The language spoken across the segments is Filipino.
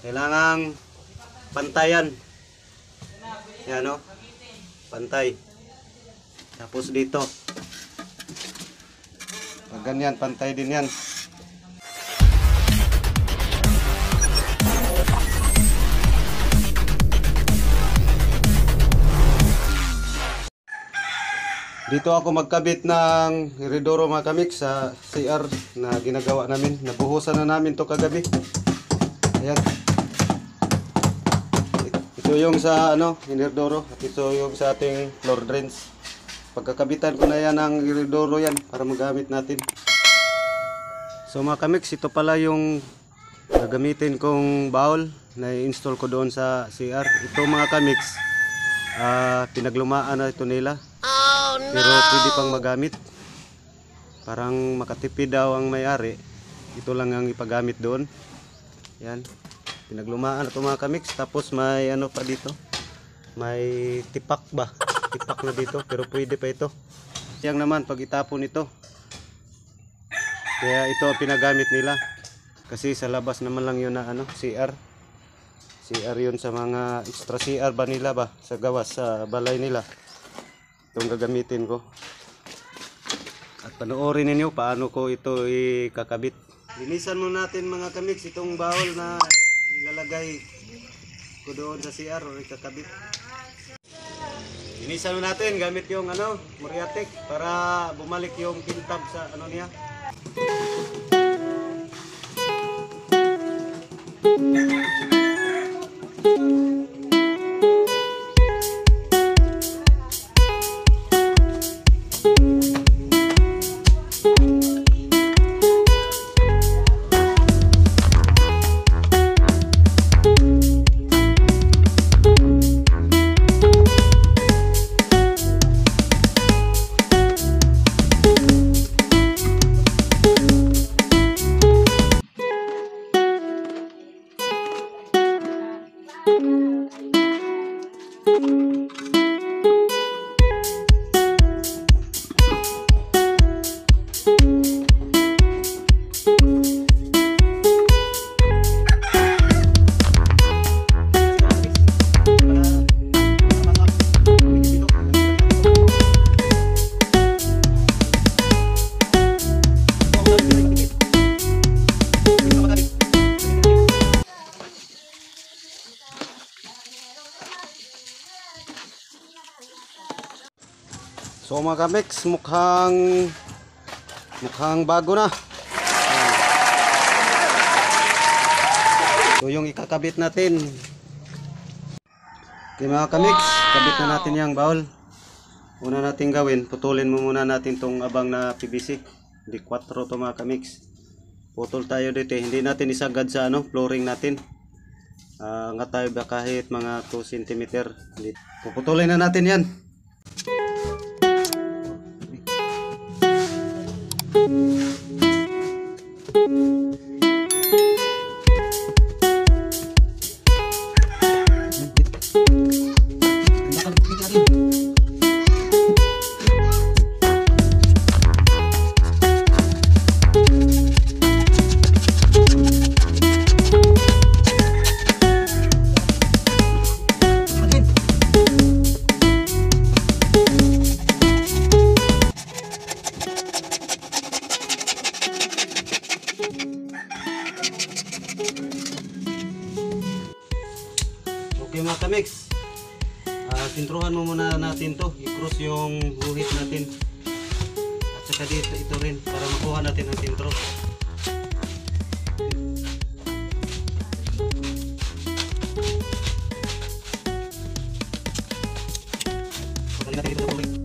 Kailangang pantayan. Yan o. Pantay. Tapos dito. Pag ganyan, pantay din yan. Dito ako magkabit ng iridoro mga kamix sa CR na ginagawa namin. Nabuhusan na namin to kagabi. Ayan. Ito yung sa iridoro at ito yung sa ating floor drains. Pagkakabitan ko na yan ng iridoro yan para magamit natin. So mga kamix, ito pala yung gagamitin kong bowl na i-install ko doon sa CR. Ito mga kamix, pinaglumaan na ito nila. Pero pwede pang magamit. Parang makatipid daw ang may-ari. Ito lang ang ipagamit doon. Yan. Pinaglumaan ito mga kamix. Tapos may pa dito. May tipak ba? Tipak na dito. Pero pwede pa ito. Yang naman pag itapon ito. Kaya ito ang pinagamit nila. Kasi sa labas naman lang yun na CR. CR yun sa mga extra CR ba nila ba? Sa gawas, sa balay nila. Itong gagamitin ko. At panoorin ninyo paano ko ito ikakabit. Linisan mo natin mga kamix itong bawol na ilalagay ko doon sa CR o ikakabit. Linisan mo natin gamit yung Moriatic para bumalik yung kintab sa niya. So mga kamix, mukhang bago na. So yung ikakabit natin. Okay mga kamix, kabit na natin yung bowl. Una natin gawin, putulin mo muna natin tong abang na PVC. Hindi 4 to mga kamix. Putol tayo dito, hindi natin isagad sa flooring natin. Nga tayo ba kahit mga 2 cm. Puputulin na natin yan. Okay mga kamix, sintruhan mo muna natin to, i-cross yung guhit natin at saka dito ito rin para makuha natin ang sintro. Pagkalin natin dito sa bulig.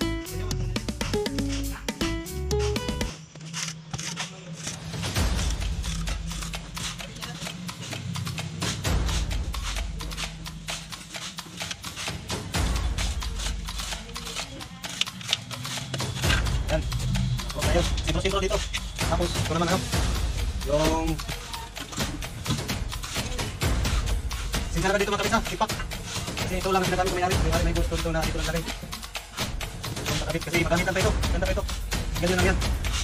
Yan. Okay, sintro dito. Tapos ito naman yung sintro dito mga kapisa, tipak. Kasi ito lang ang sinasabi ko may-ari. May gusto dito na dito lang lagay. Itong pakabit kasi magamitan pa ito. Ganda pa ito. Ganyan lang yan.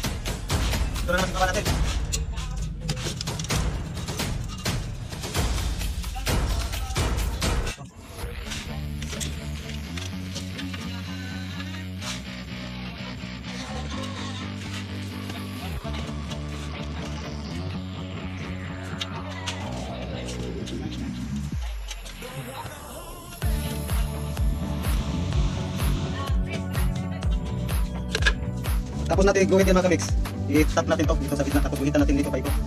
Ito na naman sintawa natin. Tapos natin guhit yan mga kamix. I-tap natin to dito sa gitna. Tapos guhitan natin dito paikot.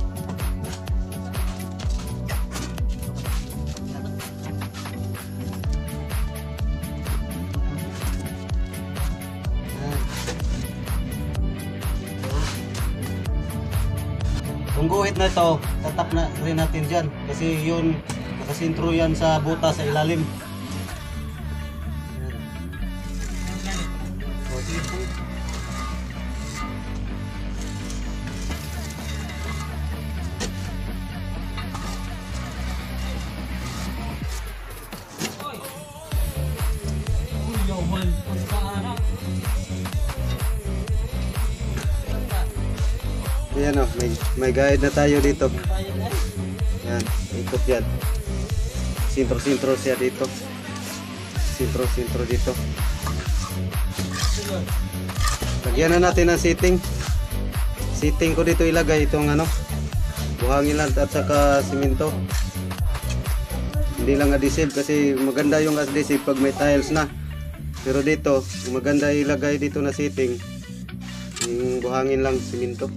Kung guhit na ito, tatap na rin natin dyan. Kasi yun, nakasintro yan sa buta sa ilalim. Ayan o, may guide na tayo dito. Yan, ikot yan. Sintro-sintro siya dito. Sintro-sintro dito. Lagyan na natin ang setting. Setting ko dito ilagay itong ano, buhangin lang at saka simento. Hindi lang adhesive kasi maganda yung adhesive pag may tiles na. Pero dito, maganda ilagay dito na setting. Yung buhangin lang simento.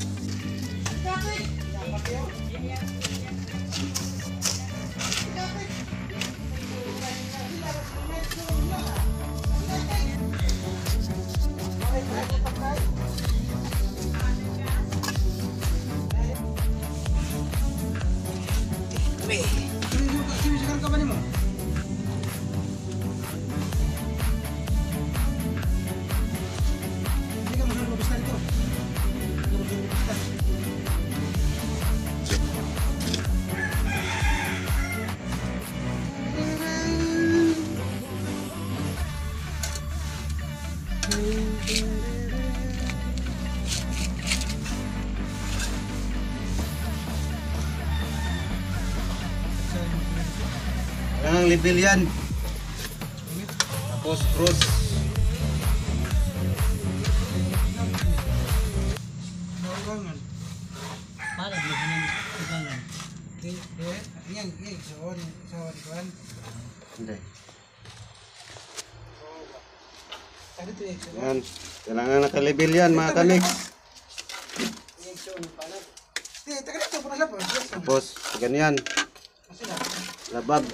Ang level yan. Tapos cross. Hindi. Yan. Kailangan naka-level yan mga kamix. Tapos ganyan. Labab.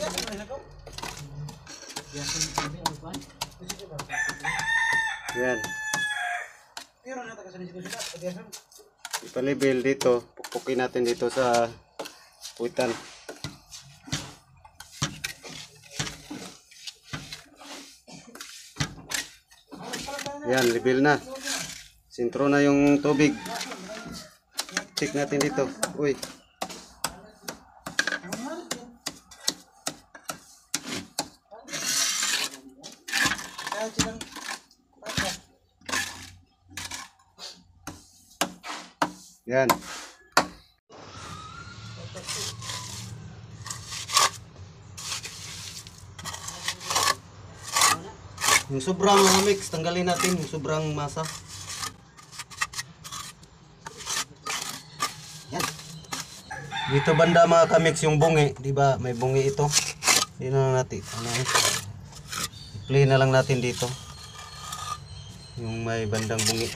Yan. Ipa-level dito. Pukpukin natin dito sa puwitan. Yan, level na. Sintro na yung tubig. Check natin dito. Uy. Yan. Yung sobrang mix, tanggalin natin yung sobrang masa. Yan. Dito banda mga kamix yung bungi, di ba? May bungi ito. Dito na natin. Ano? I-play na lang natin dito. Yung may bandang bungi.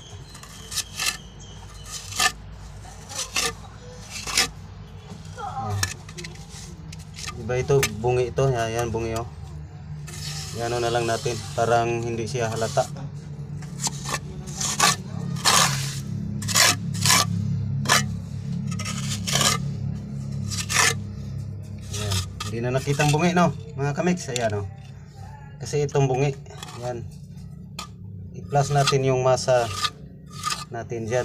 Diba ito, bungi ito, yan bungi oh. Yan na lang natin, parang hindi siya halata. Yan. Hindi na nakitang bungi no, mga kamix, ayan oh. Kasi itong bungi, yan. I-plus natin yung masa natin dyan.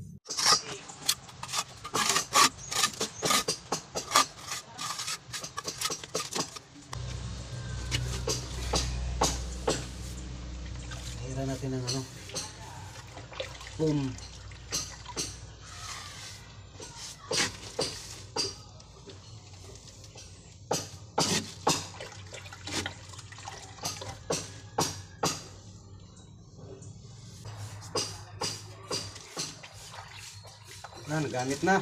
Natin ang ano, boom. Nagamit na.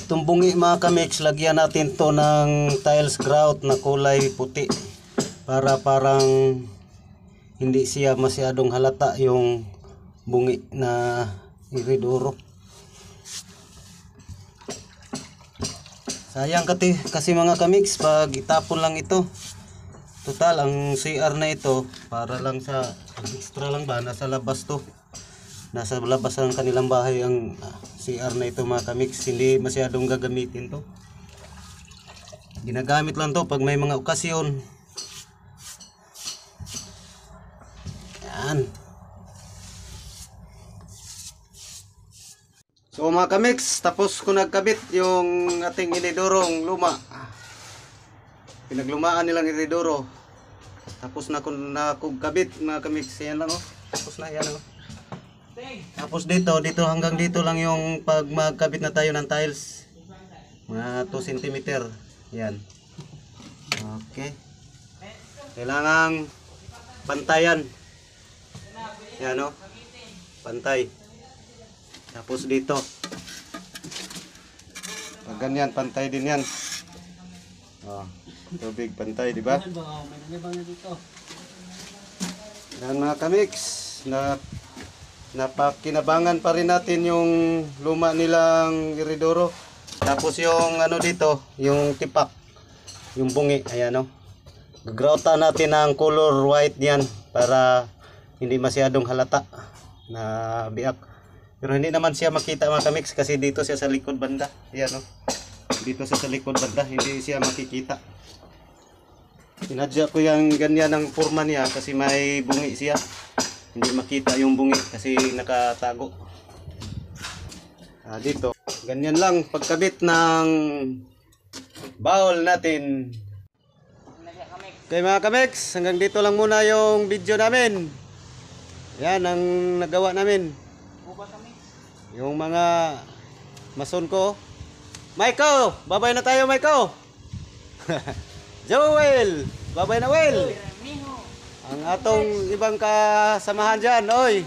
Itong bungi mga kamix, lagyan natin to ng tiles grout na kulay puti para parang hindi siya masyadong halata yung bungi na iridoro. Sayang kasi mga kamix pag itapon lang ito. Total ang CR na ito para lang sa extra lang ba, nasa labas to. Nasa labas ng kanilang bahay ang CR na ito mga kamix. Hindi masyadong gagamitin to. Ginagamit lang to pag may mga okasyon. Yan. So mga kamix, tapos ko nagkabit yung ating inidorong luma. Pinaglumaan nilang inidoro. Tapos na kung kabit mga kamix. Yan lang oh. Tapos na yan oh. Tapos dito hanggang dito lang yung pag magkabit na tayo ng tiles. Mga 2 cm. Yan. Okay. Kailangang pantayan. Yan o. Pantay. Tapos dito. Pag ganyan, pantay din yan. Oh, tubig pantay, di ba? Yan mga kamix. Napakinabangan pa rin natin yung luma nilang iridoro. Tapos yung ano dito, yung tipak, yung bungi, ayan o. Gagroutan natin ng color white yan para hindi masyadong halata na biak. Pero hindi naman siya makita mga kamix kasi dito siya sa likod banda. Ayan o. Dito siya sa likod banda, hindi siya makikita. Sinadya ko yung ganyan ng forma niya kasi may bungi siya. Hindi makita yung bungi kasi nakatago. Dito, ganyan lang pagkabit ng bowl natin. Okay mga kamix, hanggang dito lang muna yung video namin. Yan ang nagawa namin. Yung mga mason ko. Michael, babay na tayo Michael. Joel, babay na Will. Ang atong ibang kasamahan dyan, oy.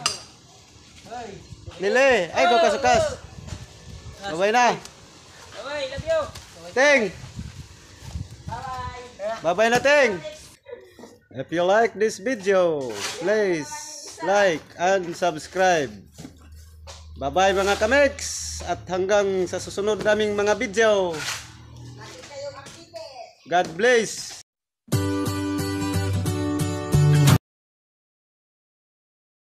Nile, ay go kasukas. Babay na. Bye, love you. Ting. Bye. Babay na Ting. If you like this video, please like and subscribe. Bye-bye mga kamix at hanggang sa susunod naming mga video. God bless.